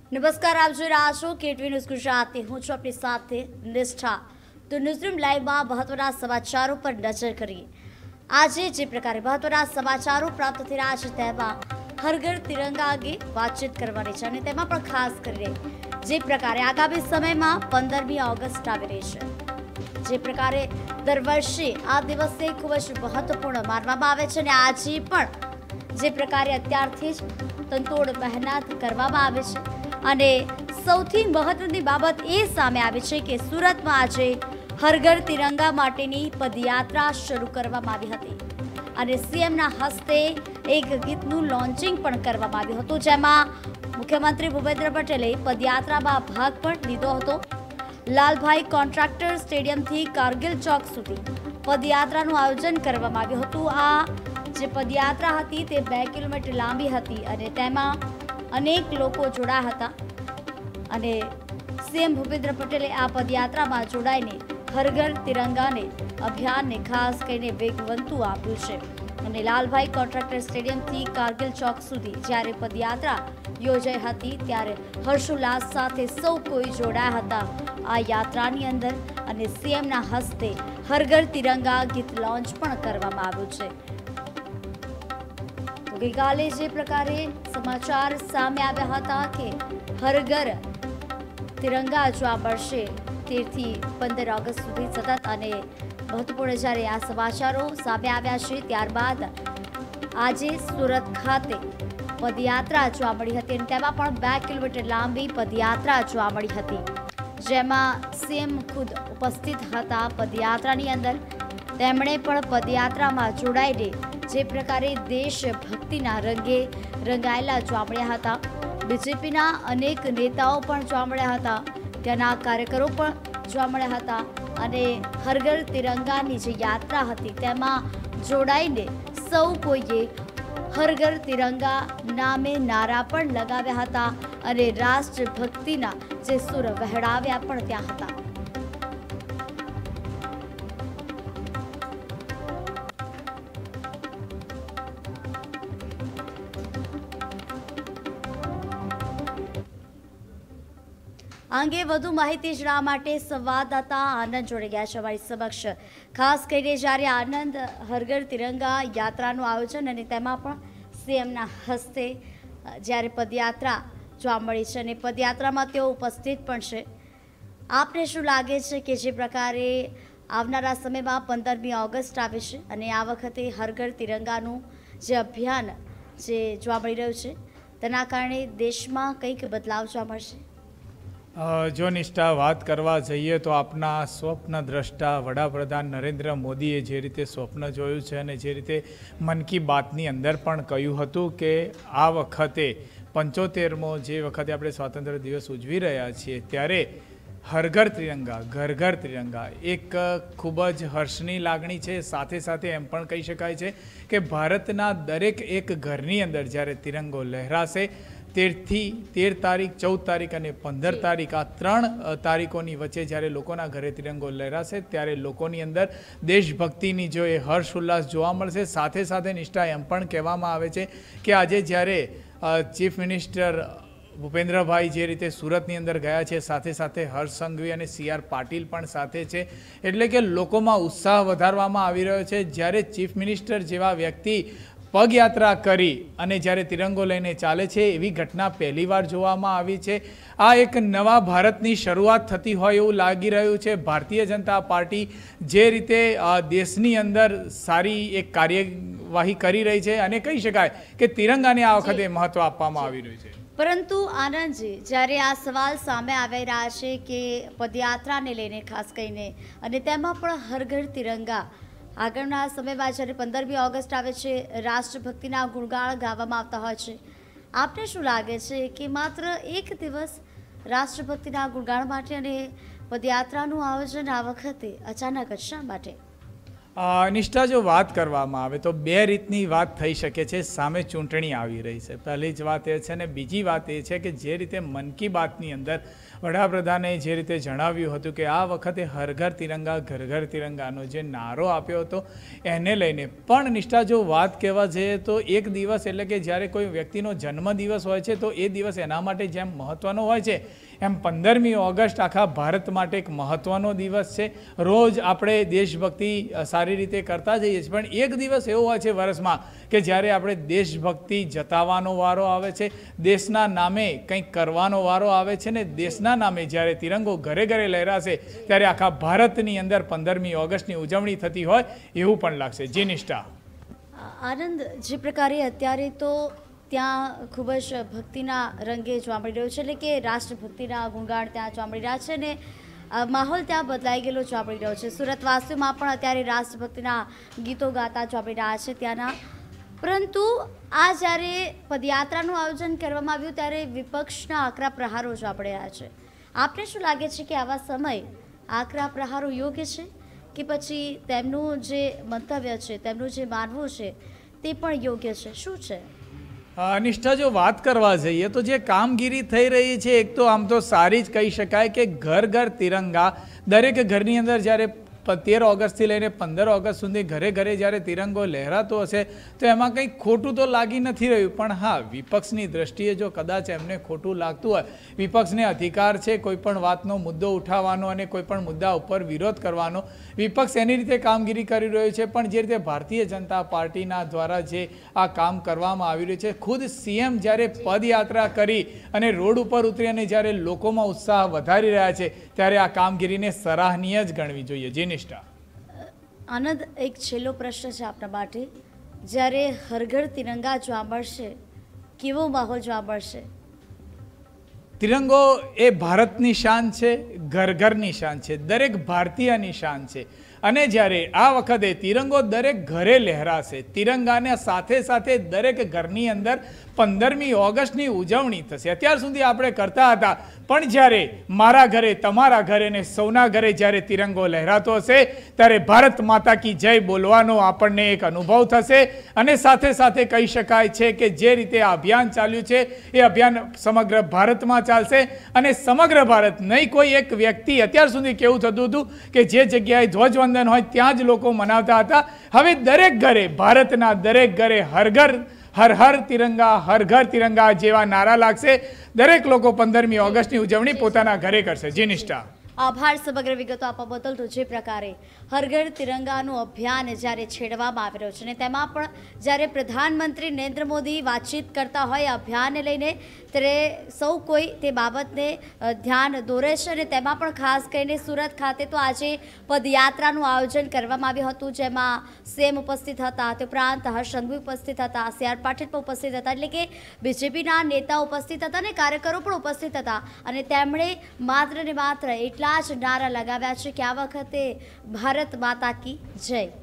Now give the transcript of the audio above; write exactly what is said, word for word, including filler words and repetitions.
નમસ્કાર, આપ જોઈ રહ્યા છો કેટવી ન્યૂઝ ગુજરાતી। હું છું આપની સાથે નિષ્ઠા। તો ન્યૂઝરૂમ લાઈવમાં મહત્વના સમાચારો પર નજર કરીએ। આજે જે પ્રકારે મહત્વના સમાચારો પ્રાપ્ત થઈ રહ્યા છે તેમાં હર ઘર તિરંગા અંગે વાતચીત કરવાની છે અને તેમાં પણ ખાસ કરીને જે પ્રકારે આગામી સમયમાં પંદરમી ઓગસ્ટ આવી રહી છે, જે પ્રકારે દર વર્ષે આ દિવસને ખૂબ જ મહત્વપૂર્ણ માનવામાં આવે છે અને આજે પણ જે પ્રકારે અત્યારથી જ તનતોડ મહેનત કરવામાં આવે છે અને સૌથી મહત્વની બાબત એ સામે આવી છે કે સુરતમાં આજે હર ઘર તિરંગા માટેની પદયાત્રા શરૂ કરવામાં આવી હતી અને સીએમના હસ્તે એક ગીતનું લોન્ચિંગ પણ કરવામાં આવ્યું હતું, જેમાં મુખ્યમંત્રી ભૂપેન્દ્ર પટેલે પદયાત્રામાં ભાગ પણ લીધો હતો। લાલભાઈ કોન્ટ્રાક્ટર સ્ટેડિયમથી કારગિલ ચોક સુધી પદયાત્રાનું આયોજન કરવામાં આવ્યું હતું। આ જે પદયાત્રા હતી તે બે કિલોમીટર લાંબી હતી અને તેમાં અનેક લોકો જોડાયા હતા અને સીએમ ભૂપેન્દ્ર પટેલે આ પદયાત્રામાં જોડાઈને હર ઘર તિરંગાને અભિયાનને ખાસ કરીને વેગવંતું આપ્યું છે અને લાલભાઈ કોન્ટ્રાક્ટર સ્ટેડિયમથી કારગિલ ચોક સુધી જ્યારે પદયાત્રા યોજાઈ હતી ત્યારે હર્ષોલ્લાસ સાથે સૌ કોઈ જોડાયા હતા આ યાત્રાની અંદર અને સીએમના હસ્તે હર ઘર તિરંગા ગીત લોન્ચ પણ કરવામાં આવ્યું છે। ગઈકાલે જે પ્રકારે સમાચાર સામે આવ્યા હતા કે હર ઘર તિરંગા જોવા મળશે તેરથી પંદર ઓગસ્ટ સુધી સતત અને મહત્વપૂર્ણ જ્યારે આ સમાચારો સામે આવ્યા છે ત્યારબાદ આજે સુરત ખાતે પદયાત્રા જોવા મળી હતી અને તેમાં પણ બે કિલોમીટર લાંબી પદયાત્રા જોવા મળી હતી, જેમાં સીએમ ખુદ ઉપસ્થિત હતા પદયાત્રાની અંદર। તેમણે પણ પદયાત્રામાં જોડાઈને જે પ્રકારે દેશભક્તિના રંગે રંગાયેલા જોવા મળ્યા હતા। બીજેપીના અનેક નેતાઓ પણ જોવા મળ્યા હતા, ત્યાંના કાર્યકરો પણ જોવા મળ્યા હતા અને હર ઘર તિરંગાની જે યાત્રા હતી તેમાં જોડાઈને સૌ કોઈએ હર ઘર તિરંગા નામે નારા પણ લગાવ્યા હતા અને રાષ્ટ્રભક્તિના જે સુર વહેડાવ્યા પણ ત્યાં હતા। આ અંગે વધુ માહિતી જણાવવા માટે સંવાદદાતા આનંદ જોડી ગયા છે અમારી સમક્ષ। ખાસ કરીને જ્યારે આનંદ હર ઘર તિરંગા યાત્રાનું આયોજન અને તેમાં પણ સીએમના હસ્તે જ્યારે પદયાત્રા જોવા મળી છે અને પદયાત્રામાં તેઓ ઉપસ્થિત પણ છે, આપને શું લાગે છે કે જે પ્રકારે આવનારા સમયમાં પંદરમી ઓગસ્ટ આવે છે અને આ વખતે હર ઘર તિરંગાનું જે અભિયાન જે જોવા મળી રહ્યું છે તેના કારણે દેશમાં કંઈક બદલાવ જોવા મળશે? જો નિષ્ઠા વાત કરવા જઈએ તો આપના સ્વપ્ન દ્રષ્ટા વડાપ્રધાન નરેન્દ્ર મોદીએ જે રીતે સ્વપ્ન જોયું છે અને જે રીતે મન કી બાતની અંદર પણ કહ્યું હતું કે આ વખતે પંચોતેરમો જે વખતે આપણે સ્વાતંત્ર્ય દિવસ ઉજવી રહ્યા છીએ ત્યારે હર ઘર તિરંગા ઘર ઘર તિરંગા એક ખૂબ જ હર્ષની લાગણી છે। સાથે સાથે એમ પણ કહી શકાય છે કે ભારતના દરેક એક ઘરની અંદર જ્યારે તિરંગો લહેરાશે તેરથી તેર તારીખ ચૌદ તારીખ અને પંદર તારીખ આ ત્રણ તારીખોની વચ્ચે જ્યારે લોકોના ઘરે તિરંગો લહેરાશે ત્યારે લોકોની અંદર દેશભક્તિની જો એ હર્ષ ઉલ્લાસ જોવા મળશે। સાથે સાથે નિષ્ઠા એમ પણ કહેવામાં આવે છે કે આજે જ્યારે ચીફ મિનિસ્ટર ભૂપેન્દ્રભાઈ જે રીતે સુરતની અંદર ગયા છે, સાથે સાથે હર્ષ સંઘવી અને સી આર પાટીલ પણ સાથે છે, એટલે કે લોકોમાં ઉત્સાહ વધારવામાં આવી રહ્યો છે। જ્યારે ચીફ મિનિસ્ટર જેવા વ્યક્તિ પગયાત્રા કરી અને જ્યારે તિરંગો લઈને ચાલે છે એવી ઘટના પહેલીવાર જોવામાં આવી છે। આ એક નવા ભારતની શરૂઆત થતી હોય એવું લાગી રહ્યું છે। ભારતીય જનતા પાર્ટી જે રીતે દેશની અંદર સારી એક કાર્યવાહી કરી રહી છે અને કહી શકાય કે તિરંગાને આ વખતે મહત્વ આપવામાં આવી રહ્યું છે। પરંતુ આનંદજી, જ્યારે આ સવાલ સામે આવી રહ્યા છે કે પદયાત્રાને લઈને ખાસ કરીને અને તેમાં પણ હર ઘર તિરંગા આગળના સમયમાં જ્યારે પંદરમી ઓગસ્ટ આવે છે રાષ્ટ્રભક્તિના ગુણગાન ગાવામાં આવતા હોય છે, આપને શું લાગે છે કે માત્ર એક દિવસ રાષ્ટ્રભક્તિના ગુણગાન માટે અને પદયાત્રાનું આયોજન આ વખતે અચાનક શા માટે? અ, નિષ્ઠા જો વાત કરવામાં આવે તો બે રીતની વાત થઈ શકે છે. સામે ચૂંટણી આવી રહી છે, પહેલી જ વાત એ છે, અને બીજી વાત એ છે કે જે રીતે મન કી બાતની અંદર વડાપ્રધાને જે રીતે જણાવ્યું હતું કે આ વખતે હર ઘર તિરંગા ઘર ઘર તિરંગાનો જે નારો આપ્યો હતો એને લઈને પણ નિષ્ઠા જો વાત કહેવા જઈએ તો એક દિવસ એટલે કે જ્યારે કોઈ વ્યક્તિનો જન્મદિવસ હોય છે તો એ દિવસ એના માટે જેમ મહત્ત્વનો હોય છે એમ પંદરમી ઓગસ્ટ આખા ભારત માટે એક મહત્ત્વનો દિવસ છે. રોજ આપણે દેશભક્તિ સારી રીતે કરતા જઈએ છીએ, પણ એક દિવસ એવો હોય છે વર્ષમાં કે જ્યારે આપણે દેશભક્તિ જતાવવાનો વારો આવે છે, દેશના નામે કંઈક કરવાનો વારો આવે છે ને દેશના નામે જ્યારે તિરંગો ઘરે ઘરે લહેરાશે ત્યારે આખા ભારતની અંદર પંદરમી ઓગસ્ટની ઉજવણી થતી હોય એવું પણ લાગશે. જી નિષ્ઠા. આનંદ, જે પ્રકારે અત્યારે તો ત્યાં ખૂબ જ ભક્તિના રંગે જોવા મળી રહ્યો છે, એટલે કે રાષ્ટ્રભક્તિના ગુણગાન ત્યાં જોવા મળી રહ્યા છે ને માહોલ ત્યાં બદલાઈ ગયેલો જોવા મળી રહ્યો છે. સુરતવાસીઓમાં પણ અત્યારે રાષ્ટ્રભક્તિના ગીતો ગાતા જોવા મળી રહ્યા છે ત્યાંના. પરંતુ આ જ્યારે પદયાત્રાનું આયોજન કરવામાં આવ્યું ત્યારે વિપક્ષના આકરા પ્રહારો જોવા મળી રહ્યા છે. આપને શું લાગે છે કે આવા સમય આકરા પ્રહારો યોગ્ય છે કે પછી તેમનું જે મંતવ્ય છે, તેમનું જે માનવું છે તે પણ યોગ્ય છે? શું છે નિષ્ઠા? જો વાત કરવા જઈએ તો જે કામગીરી થઈ રહી છે એક તો આમ તો સારી જ કહી શકાય કે ઘર ઘર તિરંગા, દરેક ઘરની અંદર જ્યારે તેર ઓગસ્ટથી લઈને પંદર ઓગસ્ટ સુધી ઘરે ઘરે જ્યારે તિરંગો લહેરાતો હશે તો એમાં કંઈ ખોટું તો લાગી નથી રહ્યું. પણ હા, વિપક્ષની દ્રષ્ટિએ જો કદાચ એમને ખોટું લાગતું હોય, વિપક્ષને અધિકાર છે કોઈ પણ વાતનો મુદ્દો ઉઠાવવાનો અને કોઈ પણ મુદ્દા ઉપર વિરોધ કરવાનો, વિપક્ષ એની રીતે કામગીરી કરી રહ્યું છે. પણ જે રીતે ભારતીય જનતા પાર્ટીના દ્વારા જે આ કામ કરવામાં આવી રહ્યું છે, ખુદ સીએમ જ્યારે પદયાત્રા કરી અને રોડ ઉપર ઉતરી અને જ્યારે લોકોમાં ઉત્સાહ વધારી રહ્યા છે ત્યારે આ કામગીરીને સરાહનીય જ ગણવી જોઈએ. જે નિષ્ઠા. આનંદ, એક છેલ્લો પ્રશ્ન છે આપણા માટે. જ્યારે હર ઘર તિરંગા જોવા મળશે, કેવો માહોલ જોવા મળશે? તિરંગો એ ભારતની શાન છે, ઘર ઘરની શાન છે, દરેક ભારતીયની શાન છે. અને જ્યારે આ વખતે તિરંગો દરેક ઘરે લહેરાશે, તિરંગાને સાથે સાથે દરેક ઘરની અંદર પંદરમી ઓગસ્ટની ઉજવણી થશે. અત્યાર સુધી આપણે કરતા હતા, પણ જ્યારે મારા ઘરે, તમારા ઘરે ને સૌના ઘરે જ્યારે તિરંગો લહેરાતો હશે ત્યારે ભારત માતા કી જય બોલવાનો આપણને એક અનુભવ થશે. અને સાથે સાથે કહી શકાય છે કે જે રીતે આ અભિયાન ચાલ્યું છે એ અભિયાન સમગ્ર ભારતમાં ચાલશે અને સમગ્ર ભારત નહીં, કોઈ એક વ્યક્તિ. અત્યાર સુધી કેવું થતું હતું કે જે જગ્યાએ ધ્વજવંદન હોય ત્યાં જ લોકો મનાવતા હતા. હવે દરેક ઘરે, ભારતના દરેક ઘરે હર ઘર હર હર તિરંગા હર ઘર તિરંગા જેવા નારા લાગશે. દરેક લોકો પંદરમી ઓગસ્ટની ઉજવણી પોતાના ઘરે કરશે. જી નિષ્ઠા. આભાર સમગ્ર વિગતો આપવા બદલ. તો જે પ્રકારે હર ઘર તિરંગાનું અભિયાન જ્યારે છેડવામાં આવી રહ્યું છે અને તેમાં પણ જ્યારે પ્રધાનમંત્રી નરેન્દ્ર મોદી વાતચીત કરતા હોય અભિયાનને લઈને, ત્યારે સૌ કોઈ તે બાબતને ધ્યાન દોરે છે અને તેમાં પણ ખાસ કરીને સુરત ખાતે તો આજે પદયાત્રાનું આયોજન કરવામાં આવ્યું હતું, જેમાં સીએમ ઉપસ્થિત હતા, તે ઉપરાંત હર્ષ સંઘવી ઉપસ્થિત હતા, સી આર પાટીલ પણ ઉપસ્થિત હતા, એટલે કે બીજેપીના નેતાઓ ઉપસ્થિત હતા અને કાર્યકરો પણ ઉપસ્થિત હતા. અને તેમણે માત્ર ને માત્ર એટલા જ નારા લગાવ્યા છે કે આ વખતે ભારત માતા કી જય.